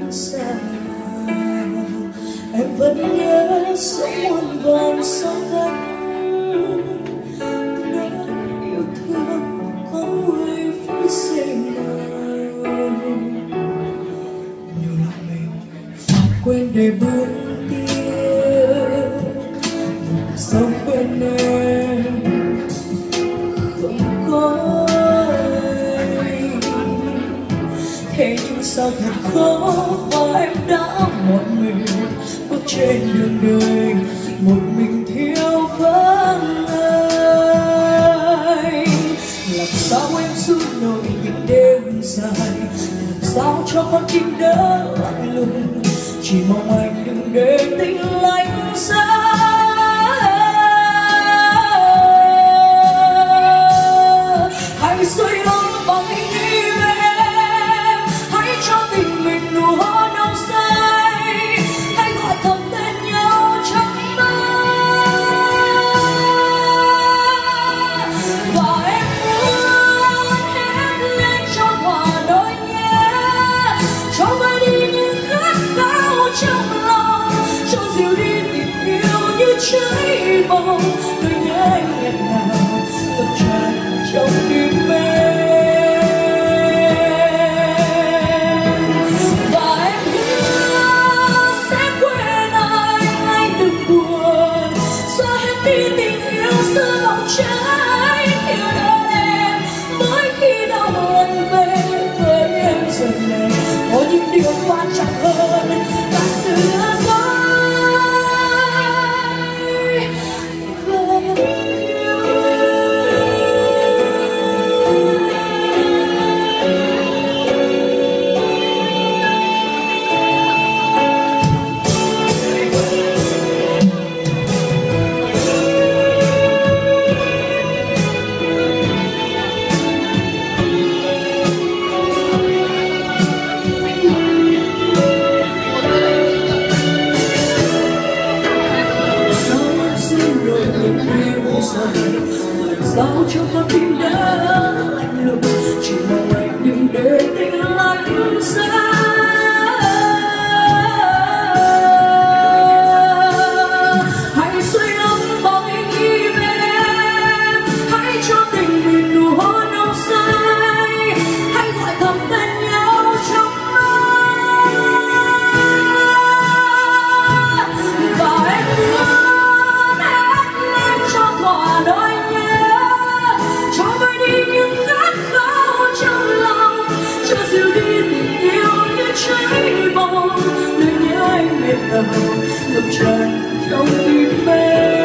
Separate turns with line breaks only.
xa. Em vẫn nhớ sống muôn vàn sao cánh, nơi yêu thương có 10 phút giây nào. Nhiều lúc mình phải quên để bước tiếp, sống bên em không có anh. Thế nhưng sao thật khó và em đã một mình bước trên đường đời, một mình thiếu vắng anh. Làm sao em giữ nổi những đêm dài, làm sao cho con tim đỡ lạnh lùng, chỉ mong anh đừng để tình lạnh giá. Hãy sưởi ấm bằng hình đi về em, hãy cho tình mình nụ hôn nồng say, hãy gọi thầm tên nhau trong mơ. Và em muốn hét lên cho hòa đôi nhé, cho vơi đi những khát khao trong lòng, cho dịu đi tình yêu như cháy bỏng. Đôi nhé anh nghẹn ngào ngập tràn trong tim em. Và em hứa sẽ quên anh đừng buồn, xóa hết đi tình yêu xưa bỏng cháy yêu đớn em. Mỗi khi đau buồn về với em giờ này, có những điều quan trọng hơn cả sự dối. Sao cho con tim đã lạnh lùng, chỉ mong anh đừng để tình lạnh giá. Hãy sưởi ấm bằng hình đi về em, hãy cho tình mình nụ hôn nồng say, hãy gọi thầm tên nhau trong mơ. Và em muốn hét lên cho hòa đôi nhé, cho vơi đi những khát khao trong lòng, cho dịu đi tình yêu như cháy bỏng. Đừng nhớ anh mệt lòng ngập tràn trong tim em.